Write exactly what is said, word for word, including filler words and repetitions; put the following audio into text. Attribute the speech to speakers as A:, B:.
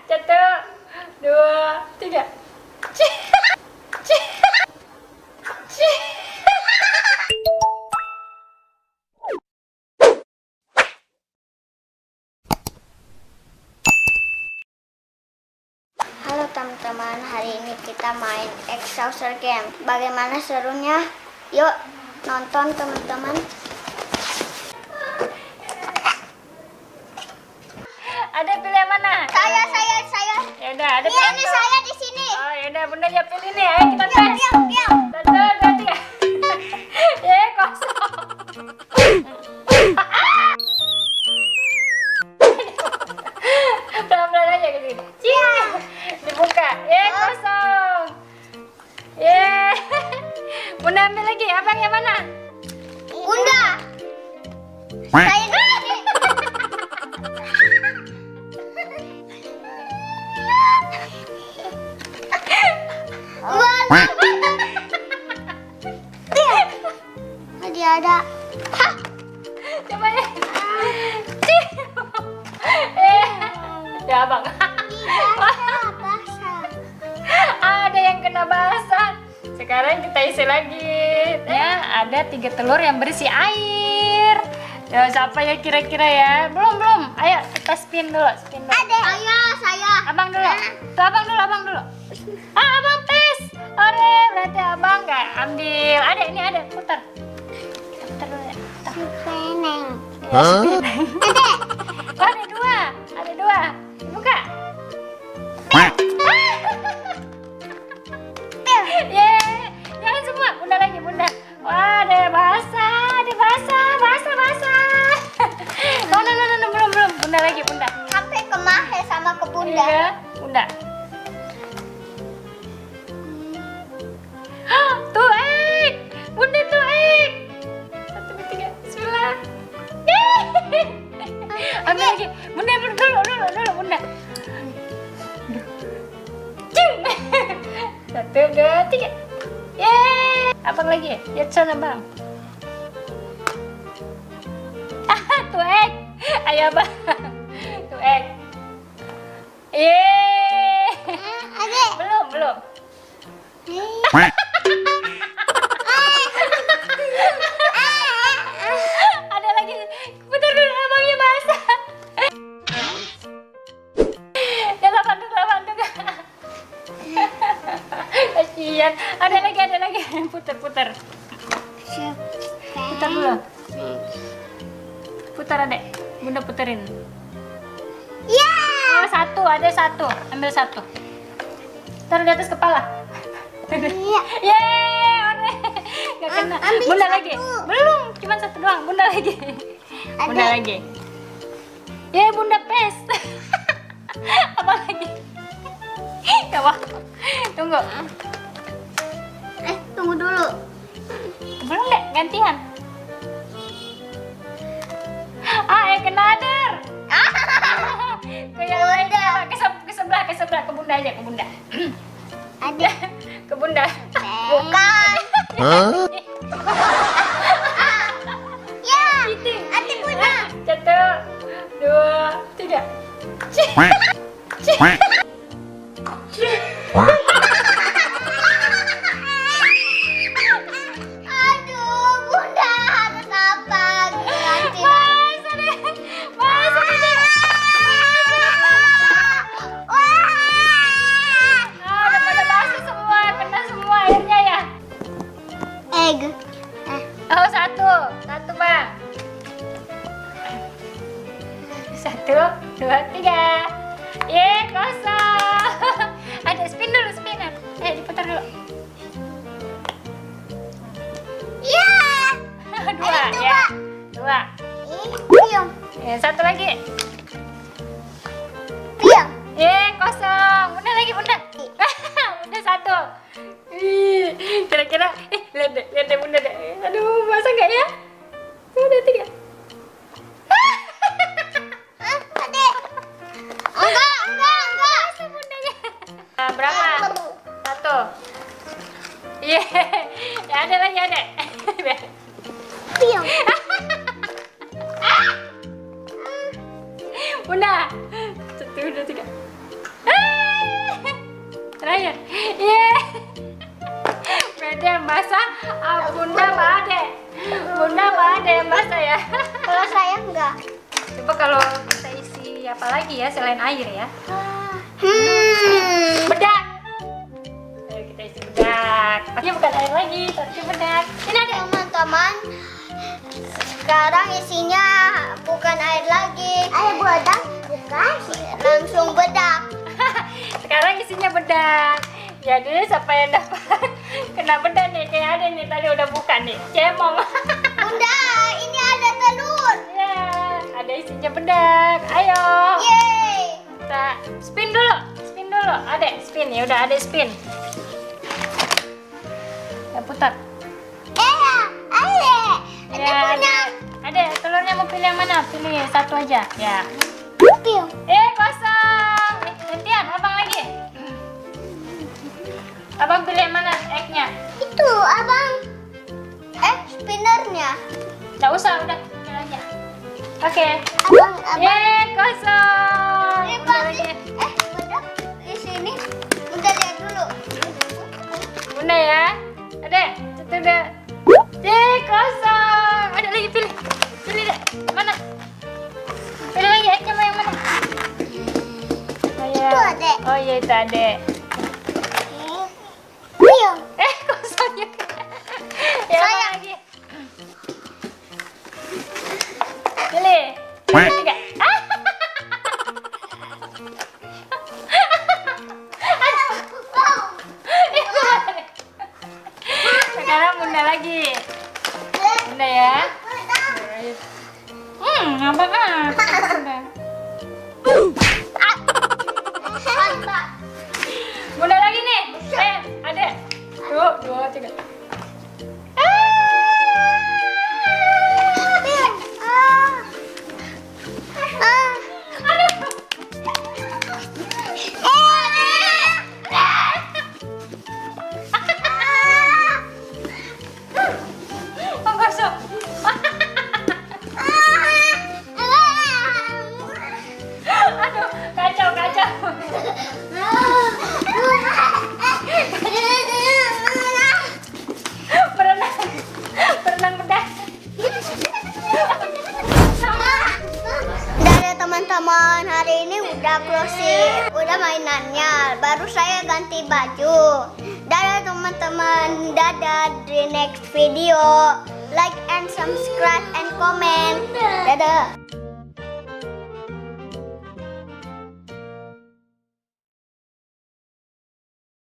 A: Satu, dua, tiga.
B: Halo teman-teman, hari ini kita main Exhauster Game. Bagaimana serunya? Yuk nonton teman-teman.
A: Ada pilih yang mana?
B: Saya, saya, saya.
A: Ya udah, ada
B: Iya, ini saya di sini.
A: Oh ya udah, Bunda ya pilih nih. Ayo kita tes.
B: Diam, diam.
A: Satu, dua, tiga. Eh, kosong. Pelan-pelan aja ke sini. Cih. Dibuka. Eh, kosong. Ye. Bunda ambil lagi. Abang yang mana?
B: Bunda. Saya di sini. Tadi ada. Hah.
A: Coba ya. Cih. Eh. Ya, Abang.
B: Basah, basah.
A: Ada yang kena basah. Sekarang kita isi lagi. Ya, ada tiga telur yang berisi air. Ya, siapa ya kira-kira ya? Belum, belum. Ayo kita spin dulu, spin dulu.
B: Ada. Saya, saya.
A: Abang dulu. Tuh, abang dulu, abang dulu. Ah, abang tes. Ore, berarti abang nggak ambil. Ada, ini ada. Putar. Putar dulu ya. Putar.
B: Peneng.
A: Ya, spin. Ada. Oh, ada dua. Ada dua. Buka. Yeay, jangan semua, bunda lagi, bunda. Wah, ada basah, ada basah, basah, basah. No, no, no, no, no, belum, belum, bunda lagi, bunda.
B: Sampai ke Mahe sama ke Bunda.
A: Iya, bunda. Hah, tuh, ek, bunda tuh, ek. Satu, dua, tiga, bismillah. Yeay. Ambil lagi, bunda, dulu, dulu, dulu, dulu, bunda. Cing. Satu, dua, tiga. Yeay. Abang lagi. Lihat sana, Bang. Ah, tuh ek. Ayo, Bang. Tuh ek. Yeay.
B: Ada.
A: Belum, belum. Ada lagi. Putar dulu, abangnya basah. Ya, delapan tuh, delapan tuh. Kasihan. Ada lagi, ada lagi. Putar, putar. Putar dulu. Putar, adek. Bunda puterin.
B: Ya.
A: Oh, satu, ada satu. Ambil satu. Taruh di atas kepala.
B: Iya.
A: Yeay, ore. Gak kena.
B: Ambil
A: Bunda
B: satu.
A: lagi. Belum, cuma satu doang. Bunda lagi. Bunda
B: Ada.
A: lagi. Yeay, Bunda pes. Apa lagi? Gak apa. Tunggu.
B: Eh, tunggu dulu.
A: Belum deh, gantian. Ah, yang kena der. Ke yang lain ya. Ke, se- ke sebelah, ke sebelah, ke bunda aja, ke bunda.
B: Ada.
A: Ke bunda.
B: Bukan. Ya.
A: Itu.
B: Ada Bunda.
A: Satu, dua, tiga. Cih. Cih.
B: Aduh, Bunda harus apa? Ganti.
A: Basah deh. Basah deh.
B: Wah.
A: Ah, udah pada basah semua, kena semua airnya ya.
B: Egg. Eh,
A: Oh, satu. Satu, Bang. Satu, dua, tiga. Ye, kosong. Ada spin dulu, spinner. Eh, diputar dulu.
B: ya.
A: Dua,
B: Ada dua.
A: ya. Dua.
B: Ih, diam.
A: Ya, satu lagi.
B: Diam.
A: Ye, kosong. Bunda lagi, bunda. Bunda satu. Ih, kira-kira, eh, lihat deh, lihat deh, bunda deh. Aduh, basah nggak ya? Tuh, udah tiga.
B: Ah, Adek. Enggak, enggak, enggak.
A: Bundanya. Nah, berapa? Satu. Iya, ya ada lagi ada.
B: Diam.
A: Bunda. Satu, dua, tiga. air. Ye. Beda yang basah. Ah, Bunda Mbak Ade. Bunda Mbak Ade yang basah ya.
B: Kalau saya enggak.
A: Coba kalau kita isi apa lagi ya selain air ya?
B: Hmm.
A: Bedak. Ayo kita isi bedak. Tapi bukan air lagi, tapi bedak. Ini ada.
B: Teman-teman, sekarang isinya bukan air lagi. Air bedak, langsung bedak.
A: Sekarang isinya bedak. Jadi siapa yang dapat kena bedak nih? Kayak ada nih tadi udah buka nih. Cemong.
B: Bunda, ini ada telur.
A: Ya, ada isinya bedak. Ayo.
B: Yeay.
A: Kita spin dulu. Spin dulu. Ada spin ya udah ada spin. Ya putar.
B: Eh, ada. Ada
A: Ya,
B: punya.
A: ada. Ada telurnya mau pilih yang mana? Pilih satu aja. Ya.
B: Pil.
A: Eh kosong. Eh, gantian, abang lagi. Abang pilih yang mana egg-nya?
B: Itu, abang. Eh, spinnernya.
A: Nggak usah, udah pilih aja. Oke.
B: Abang, abang.
A: Yeay, kosong.
B: Eh,
A: Udah
B: pasti.
A: lagi.
B: Eh, bedak di sini. Bunda lihat dulu.
A: Bunda ya. Ada. Satu udah. Yeay, kosong. Ada lagi pilih. Pilih deh. Mana? Pilih lagi egg-nya mau yang mana? Oh, iya.
B: Itu ada.
A: Oh iya itu ada.
B: Pil.
A: Eh kosong juga. Ya
B: Saya.
A: apa lagi? Pilih. Pilih tiga. Ah. Sekarang Bunda lagi. Bunda ya. Hmm, apa ah? Bunda. Bunda lagi nih. Eh, ada. Dua, dua, tiga. Oh, kosong. Aduh, kacau, kacau. Berenang. Berenang bedah.
B: Dadah teman-teman, hari ini udah closing, udah mainannya. Baru saya ganti baju. Dadah teman-teman, dadah di next video. Like and subscribe and comment. Dadah.